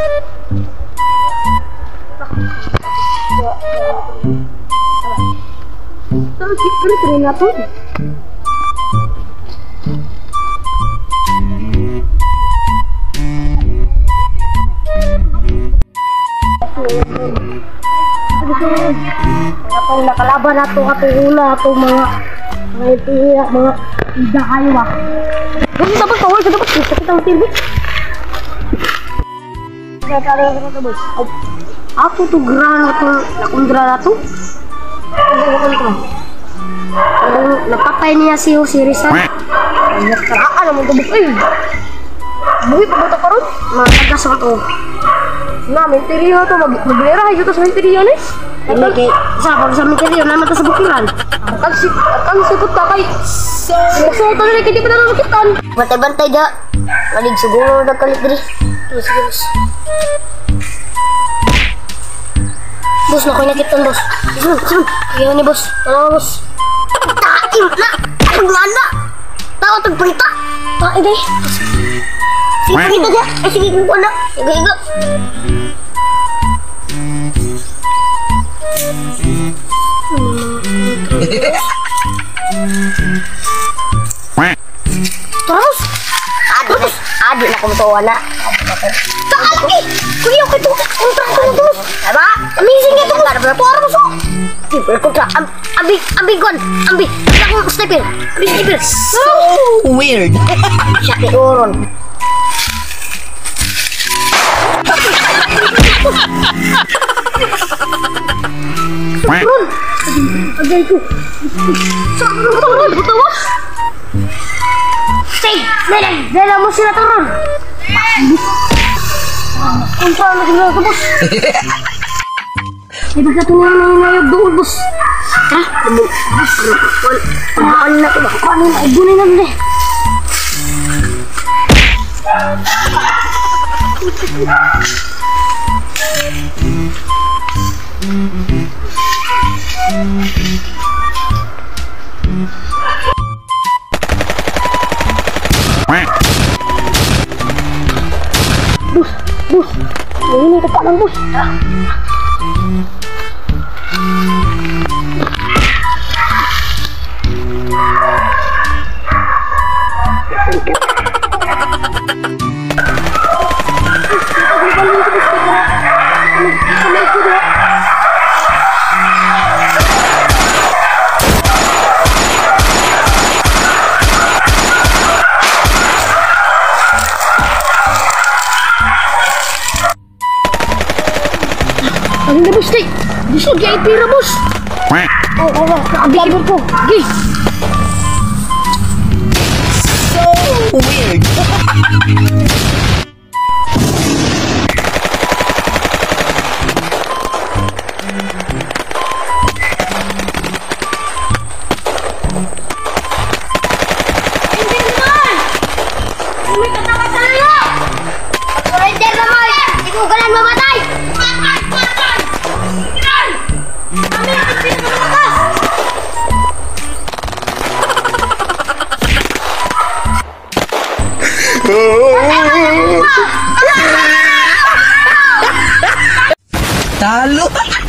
Terus kita na to. Atong nakalaban nato atong una atong mga ida kayo ba. Kung dapat kawal sa dapat kita ang TV. Ako to grano to nakundra na to. Napatay niya si Rizal. Nakaraan naman ito. Buhay pa ba ito karoon? Matagas ako ito. Na, menteriyo ito. Maglera ito sa menteriyo ni. Hindi kay, sa menteriyo naman ito sa bukiran. Ang sipot ka kay. So, ito na hindi pa na nakitan. Bantay-bantay da. Malig siguro nagkalit diri. Sige. Bos, nakoy nakitan, bos. Sige. Ayaw ni bos. Ano, bos? Taim na! Ang lana! Tao tagpalita! Taim day! Sige, pagkita dyan! Ay, sige, kung ko na! Iga-iga! Terus! Adi na kumutawa na! Kaalaki! Kuya, kaya ito! Kontrak ko na terus! Diba? Amazing ito! Tuwara mo so! Kontrak! Ambigon! Ambi! Akong sniper! Ambi sniper! So weird! Siya tiuron! Ron! Agay ko! Saan mo ito ron? Butawa! Say! Dala mo sila ito ron! Kung saan mo sila ito, boss? Ibig natin nga nangyayag doon, boss. Ha? Ano na ito ba? Ano na? Ibunin natin eh. Bos. Ini tepat lang, bos. Ano na, bos, tay? Gusto kaya ipira, bos. Oo, kaabigin ko. Gi. So weird! Talo!